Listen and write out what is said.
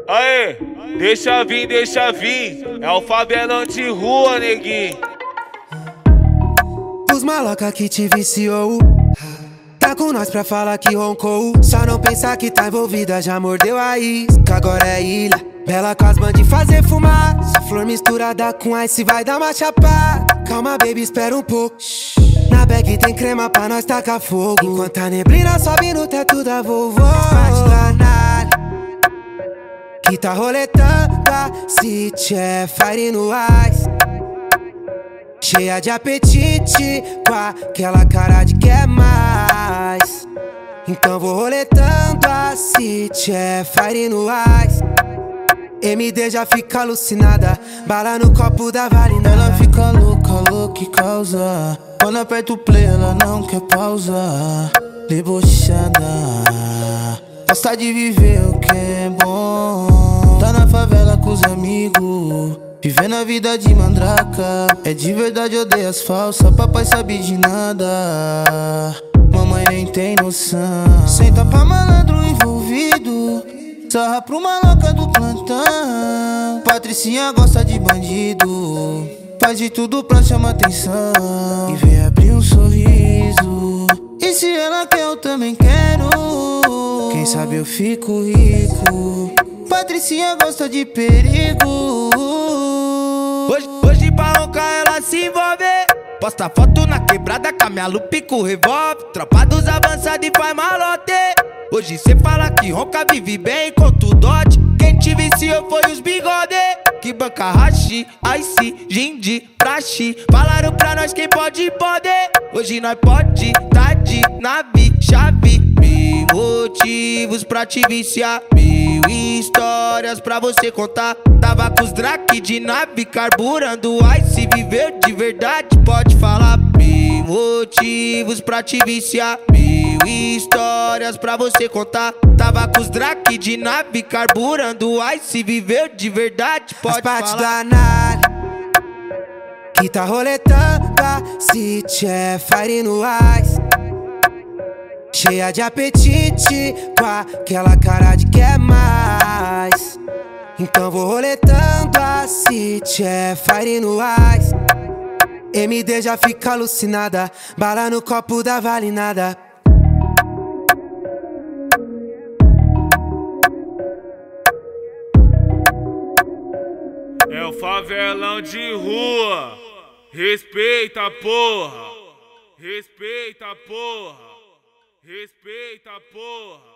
Aê, deixa vir. É o favelão de rua, neguinho. Os maloca que te viciou, tá com nós pra falar que roncou. Só não pensar que tá envolvida, já mordeu a isca. Agora é ilha, bela com as de fazer fumar. Se flor misturada com ice vai dar uma chapada. Calma baby, espera um pouco. Na bag tem crema pra nós tacar fogo. Enquanto a neblina sobe no teto da vovó. Bate danada que tá roletando a City, é fire no ice. Cheia de apetite, com aquela cara de quer mais. Então vou roletando a City, é fire no ice. MD já fica alucinada, bala no copo da Valina. Ela fica louca, louca e causa. Quando aperta o play ela não quer pausa. Debochada, gosta de viver o que é bom. Tá na favela com os amigos, vivendo a vida de mandraca. É de verdade, odeia as falsas. Papai sabe de nada, mamãe nem tem noção. Senta pra malandro envolvido, sarra pro maloca do plantão. Patricinha gosta de bandido, faz de tudo pra chamar atenção e vem abrir um sorriso. E se ela quer, eu também quero. Quem sabe eu fico rico. Patricinha gosta de perigo. Hoje pra roncar ela se envolve. Posta foto na quebrada com a minha lupe com revólver. Tropa dos avançados e faz malote. Hoje cê fala que ronca vive bem com tu dote. Quem te viciou foi os bigode. Que banca hashi, ice, gindi, praxe. Falaram pra nós quem pode. Hoje nós pode, tá de nave, chave. Mil motivos pra te viciar, mil histórias pra você contar. Tava com os drake de nave, carburando ice. Viveu de verdade, pode falar. Mil motivos pra te viciar, mil histórias pra você contar. Tava com os drake de nave, carburando ice. Viveu de verdade, pode falar. As partes danada que tá roletando a City, é fire no ice. Cheia de apetite, com aquela cara de quer mais. Então vou roletando a City, é fire no ice. MD já fica alucinada, bala no copo da Valinada. É o favelão de rua. Respeita, porra. Respeita, porra. Respeita, porra.